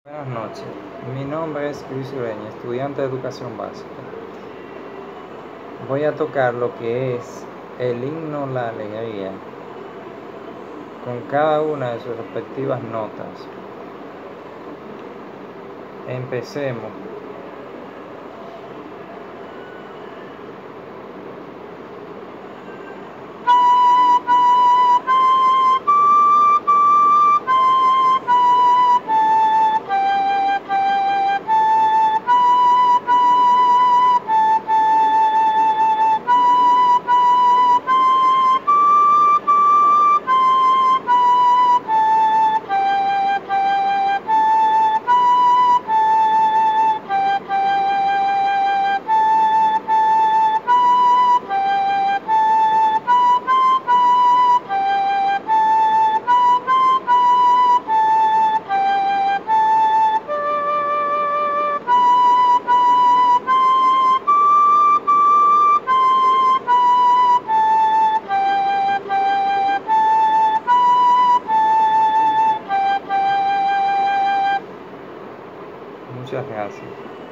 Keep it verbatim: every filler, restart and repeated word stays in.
Buenas noches, mi nombre es Luis Ureña, estudiante de educación básica. Voy a tocar lo que es el himno La Alegría, con cada una de sus respectivas notas. Empecemos. Muchas gracias.